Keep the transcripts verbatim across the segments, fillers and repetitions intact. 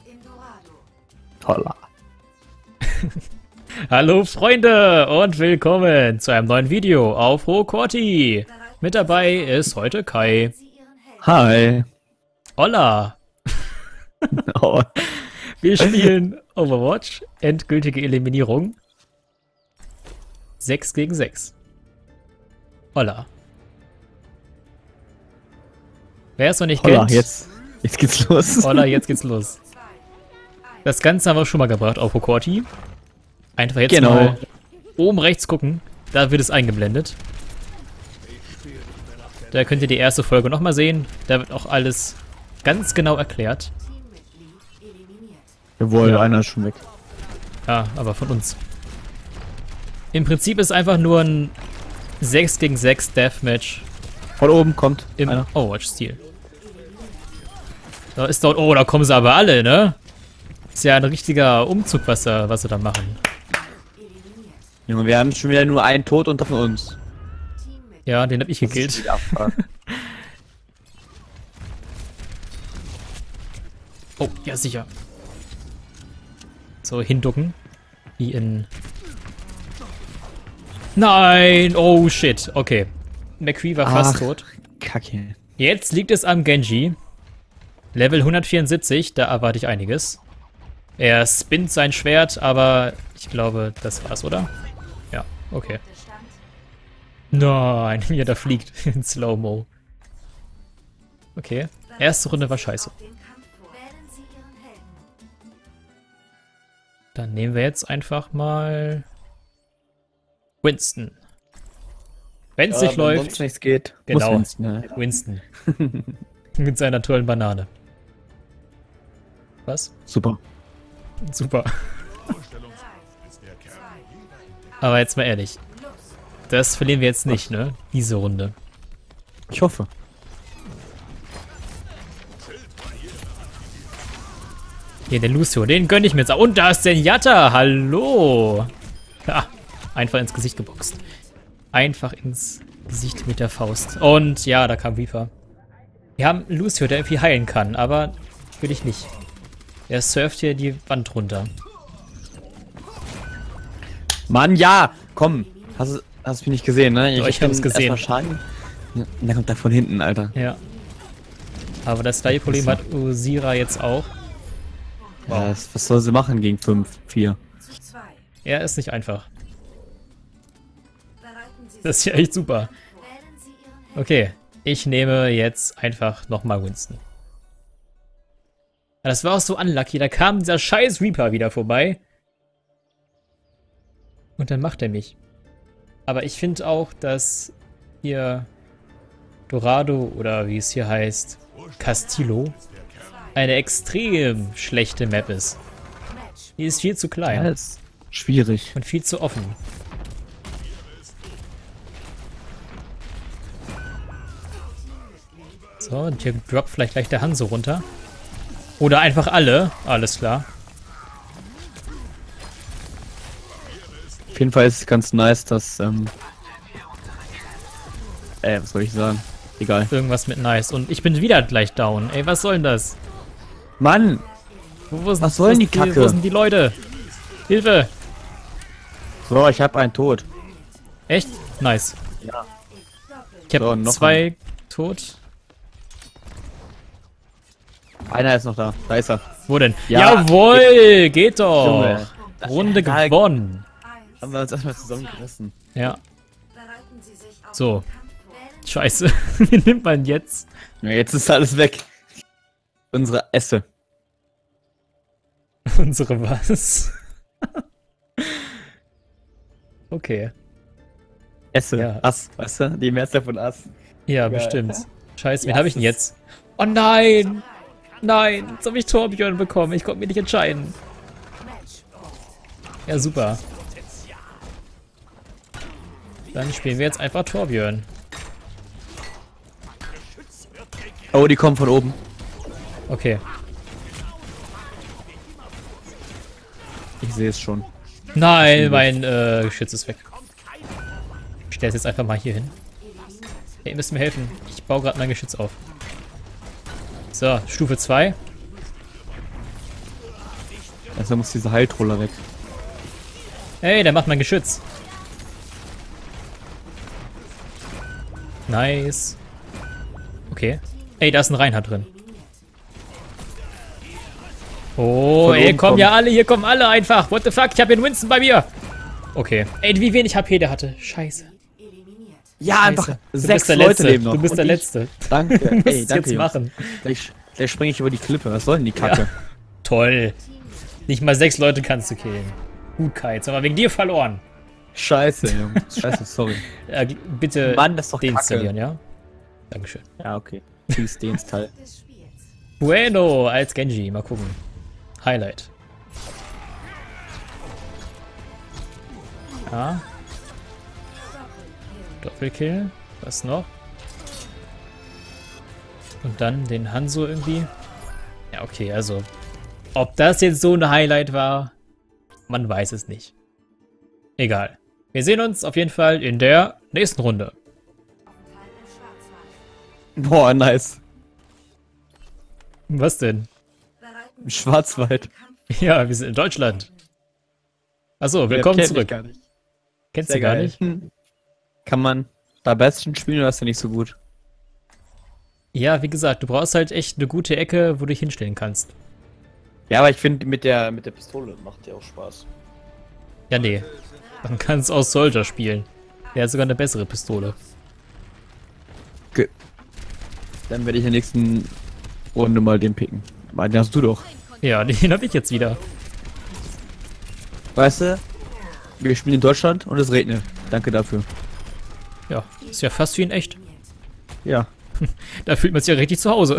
Holla. Hallo Freunde und willkommen zu einem neuen Video auf Rokorti. Mit dabei ist heute Kai. Hi. Holla. Oh. Wir spielen Overwatch, endgültige Eliminierung. sechs gegen sechs. Holla. Wer es noch nicht Holla, kennt. jetzt, jetzt geht's los. Holla, jetzt geht's los. Das Ganze haben wir schon mal gebracht auf Rokorti. Einfach jetzt Genau. mal oben rechts gucken. Da wird es eingeblendet. Da könnt ihr die erste Folge nochmal sehen. Da wird auch alles ganz genau erklärt. Jawohl, Ja. einer ist schon weg. Ja, aber von uns. Im Prinzip ist einfach nur ein sechs gegen sechs Deathmatch Von oben kommt im einer. Overwatch-Stil. Da ist dort. Oh, da kommen sie aber alle, ne? Ist ja ein richtiger Umzug, was sie, was sie da machen. Junge, wir haben schon wieder nur einen Tod unter von uns. Ja, den hab ich Das ist gekillt. die Abfahrt. Oh, ja, sicher. So, hinducken. Wie in... Nein! Oh, shit. Okay. McCree war fast Ach. tot. Kacke. Jetzt liegt es am Genji. Level hundertvierundsiebzig, da erwarte ich einiges. Er spinnt sein Schwert, aber ich glaube, das war's, oder? Ja, okay. Nein, wie er da fliegt in Slow-Mo. Okay, erste Runde war scheiße. Dann nehmen wir jetzt einfach mal Winston. Wenn es Ja, nicht wenn läuft, sonst nichts geht. genau, Muss Winston, ja. Winston. Mit seiner tollen Banane. Was? Super. Super. Aber jetzt mal ehrlich. Das verlieren wir jetzt nicht, ne? Diese Runde. Ich hoffe. Hier, der Lucio, den gönn ich mir jetzt. auch. Und da ist der Yatta. Hallo. Ha, einfach ins Gesicht geboxt. Einfach ins Gesicht mit der Faust. Und ja, da kam Reaper. Wir haben Lucio, der irgendwie heilen kann, aber will ich nicht. Er surft hier die Wand runter. Mann, ja! Komm! Hast du hast du mich nicht gesehen, ne? Doch, ich hab's gesehen. Wahrscheinlich. Ja, und dann kommt er von hinten, Alter. Ja. Aber das gleiche Problem hat Osira jetzt auch. Ja, das, was soll sie machen gegen fünf, vier? Er ist nicht einfach. Das ist ja echt super. Okay, ich nehme jetzt einfach nochmal Winston. Das war auch so unlucky, da kam dieser scheiß Reaper wieder vorbei. Und dann macht er mich. Aber ich finde auch, dass hier Dorado oder wie es hier heißt, Castillo, eine extrem schlechte Map ist. Die ist viel zu klein. Ja, ist schwierig. Und viel zu offen. So, und hier droppt vielleicht gleich der Hanzo runter. Oder einfach alle. Alles klar. Auf jeden Fall ist es ganz nice, dass, ähm... Äh, was soll ich sagen? Egal. Irgendwas mit nice. Und ich bin wieder gleich down. Ey, was soll denn das? Mann! Wo, wo sind, Was soll denn wo die sind Kacke? Wo sind die Leute? Hilfe! So, ich hab einen tot. Echt? Nice. Ja. Ich habe So, noch zwei tot. Einer ist noch da. Da ist er. Wo denn? Ja, Jawohl! Geht doch! Junge. Runde Ja, gewonnen. Haben wir uns erstmal zusammengerissen. Ja. So. Scheiße. Wie nimmt man jetzt? Ja, jetzt ist alles weg. Unsere Esse. Unsere was? Okay. Esse. Ja. Ass, weißt du? Die Mehrzahl von Ass. Ja, Geil. bestimmt. Scheiße, wen Ja, habe ich denn das jetzt? Oh nein! Nein! Jetzt habe ich Torbjörn bekommen. Ich konnte mich nicht entscheiden. Ja, super. Dann spielen wir jetzt einfach Torbjörn. Oh, die kommen von oben. Okay. Ich sehe es schon. Nein, mein äh, Geschütz ist weg. Ich stelle es jetzt einfach mal hier hin. Hey, ihr müsst mir helfen. Ich baue gerade mein Geschütz auf. So, Stufe zwei. Erstmal muss diese Heiltroller weg. Hey, der macht mein Geschütz. Nice. Okay. Ey, da ist ein Reinhard drin. Oh, ey, kommen kommen ja alle, hier kommen alle einfach. What the fuck, ich habe hier einen Winston bei mir. Okay. Ey, wie wenig H P der hatte. Scheiße. Ja, einfach du sechs bist der Leute Letzte. leben noch. Du bist Und der ich- Letzte. Danke, Du musst ey, es danke, jetzt Jungs. machen. Gleich, gleich springe ich über die Klippe. Was soll denn die Kacke? Ja. Toll. Nicht mal sechs Leute kannst du killen. Gut, Kai, jetzt haben wir wegen dir verloren. Scheiße, Jungs. Scheiße, sorry. Äh, bitte Mann, das ist doch deinstallieren, ja? Dankeschön. Ja, okay. Please, deinstall. Bueno als Genji. Mal gucken. Highlight. Ja. Doppelkill. Was noch? Und dann den Hanzo irgendwie. Ja, okay, also. Ob das jetzt so ein Highlight war, man weiß es nicht. Egal. Wir sehen uns auf jeden Fall in der nächsten Runde. Boah, nice. Was denn? Im Schwarzwald. Ja, wir sind in Deutschland. Achso, willkommen Kennt mich zurück. Gar nicht. Kennst Sehr du gar geil. nicht? Hm. Kann man da Bastion spielen oder ist der nicht so gut? Ja, wie gesagt, du brauchst halt echt eine gute Ecke, wo du dich hinstellen kannst. Ja, aber ich finde mit der mit der Pistole macht der auch Spaß. Ja, nee. Man kann es aus Soldier spielen. Der hat sogar eine bessere Pistole. Okay. Dann werde ich in der nächsten Runde mal den picken. Weil den hast du doch. Ja, den hab ich jetzt wieder. Weißt du? Wir spielen in Deutschland und es regnet. Danke dafür. Ja, ist ja fast wie in echt. Ja. Da fühlt man sich ja richtig zu Hause.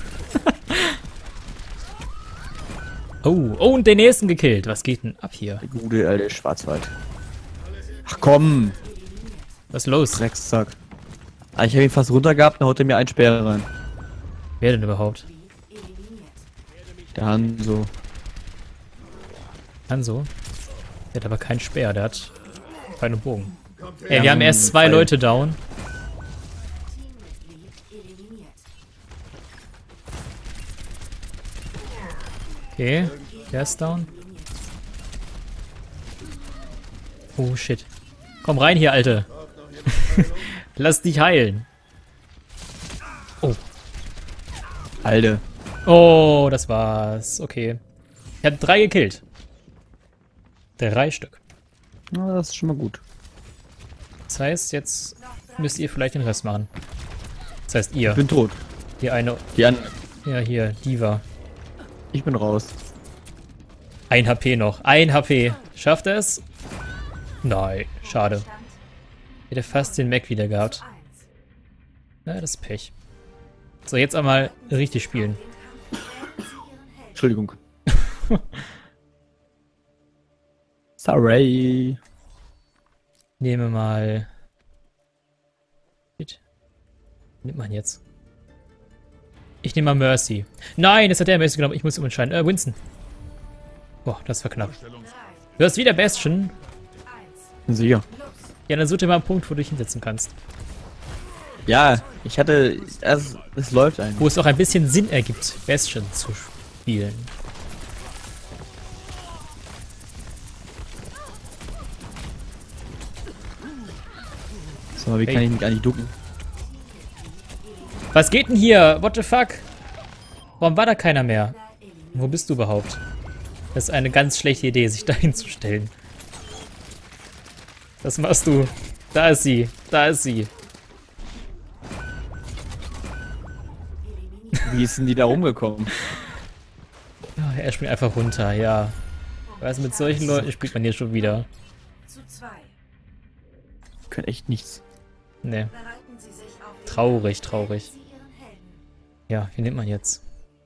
Oh, oh, und den nächsten gekillt. Was geht denn ab hier? Der gute alte Schwarzwald. Ach komm! Was ist los? Drecksack. Ah, ich habe ihn fast runter gehabt, dann haut er mir einen Speer rein. Wer denn überhaupt? Der Hanzo. Hanzo? Der hat aber keinen Speer, der hat Pfeil und Bogen. Ey, wir haben erst zwei Leute down. Okay, der ist down. Oh shit. Komm rein hier, Alte. Lass dich heilen. Oh. Alter. Oh, das war's. Okay. Ich hab drei gekillt. Drei Stück. Na, das ist schon mal gut. Das heißt, jetzt müsst ihr vielleicht den Rest machen. Das heißt, ihr. Ich bin tot. Die eine. Die anderen. Ja, hier, Diva. Ich bin raus. Ein H P noch. Ein H P. Schafft er es? Nein, schade. Hätte fast den Mac wieder gehabt. Na, das ist Pech. So, jetzt einmal richtig spielen. Entschuldigung. Sorry. Nehme mal. Shit. Nimmt man jetzt? Ich nehme mal Mercy. Nein, das hat der Mercy genommen. Ich muss umentscheiden. Äh, Winston. Boah, das war knapp. Du hast wieder Bastion. Sicher. Ja, dann such dir mal einen Punkt, wo du dich hinsetzen kannst. Ja, ich hatte. Es, es läuft eigentlich. Wo es auch ein bisschen Sinn ergibt, Bastion zu spielen. So, wie Hey. kann ich mich eigentlich ducken? Was geht denn hier? What the fuck? Warum war da keiner mehr? Wo bist du überhaupt? Das ist eine ganz schlechte Idee, sich da hinzustellen. Was machst du? Da ist sie. Da ist sie. Wie ist denn die da rumgekommen? Ja, er springt einfach runter, ja. Weißt du, mit solchen Leuten spielt man hier schon wieder. Die können echt nichts. Ne. Traurig, traurig. Ja, wie nimmt man jetzt?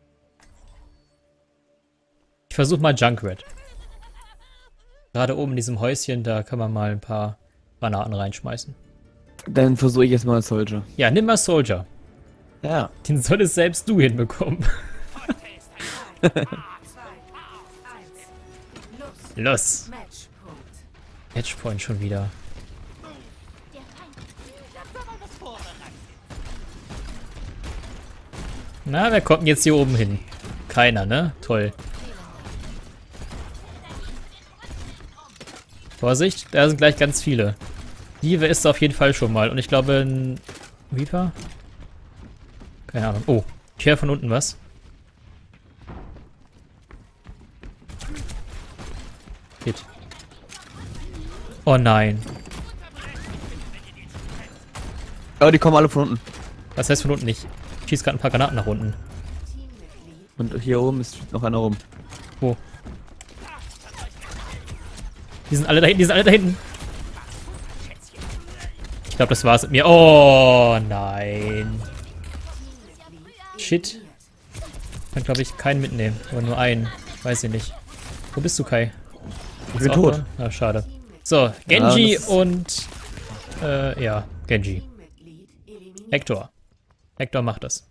Ich versuche mal Junkrat. Gerade oben in diesem Häuschen, da kann man mal ein paar Granaten reinschmeißen. Dann versuche ich jetzt mal Soldier. Ja, nimm mal Soldier. Ja. Den solltest selbst du hinbekommen. Los. Matchpoint schon wieder. Na, wer kommt denn jetzt hier oben hin? Keiner, ne? Toll. Vorsicht, da sind gleich ganz viele. Dive ist auf jeden Fall schon mal. Und ich glaube ein Reaper? Keine Ahnung. Oh, ich höre von unten was. Hit. Oh nein. Oh, die kommen alle von unten. Was heißt von unten nicht? Ich schieße gerade ein paar Granaten nach unten. Und hier oben ist noch einer rum. Wo? Die sind alle da hinten, die sind alle da hinten. Ich glaube, das war's mit mir. Oh nein. Shit. Kann, glaube ich, keinen mitnehmen. Aber nur einen. Weiß ich nicht. Wo bist du, Kai? Ich bin tot. Ah, schade. So, Genji ja, und... Äh, ja, Genji. Hector. Hector macht das.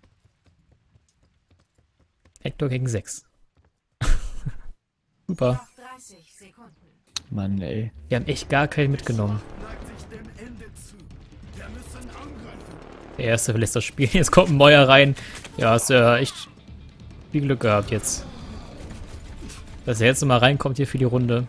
Hector gegen sechs. Super. Mann, ey. Wir haben echt gar keinen mitgenommen. Der erste verlässt das Spiel. Jetzt kommt ein neuer rein. Ja, hast ja echt viel Glück gehabt jetzt. Dass er jetzt nochmal reinkommt hier für die Runde.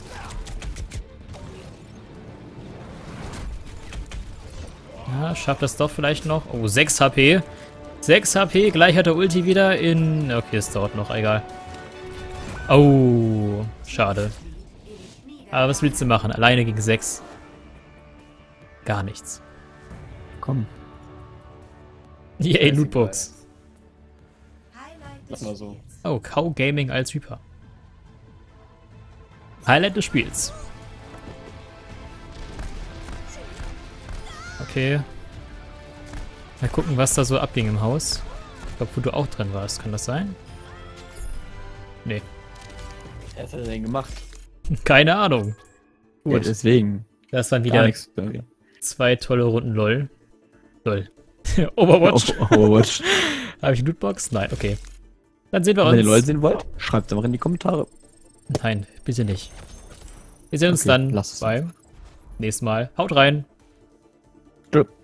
Ja, schafft das doch vielleicht noch. Oh, sechs HP. sechs HP, gleich hat der Ulti wieder in... Okay, es dauert noch, egal. Oh, schade. Aber was willst du machen? Alleine gegen sechs? Gar nichts. Komm. Yay, Lootbox. Lass mal so. Oh, Cow Gaming als Reaper. Highlight des Spiels. Okay. Mal gucken, was da so abging im Haus. Ich glaube, wo du auch drin warst. Kann das sein? Nee. Was hat er denn gemacht? Keine Ahnung. Gut. Ja, deswegen. Das waren Gar wieder nichts. zwei tolle Runden LOL. LOL. Overwatch. Overwatch. Habe ich eine Lootbox? Nein, okay. Dann sehen wir Wenn uns. ihr LOL sehen wollt, schreibt einfach in die Kommentare. Nein, bitte nicht. Wir sehen uns Okay, dann lass es. beim nächsten Mal. Haut rein. Tschüss.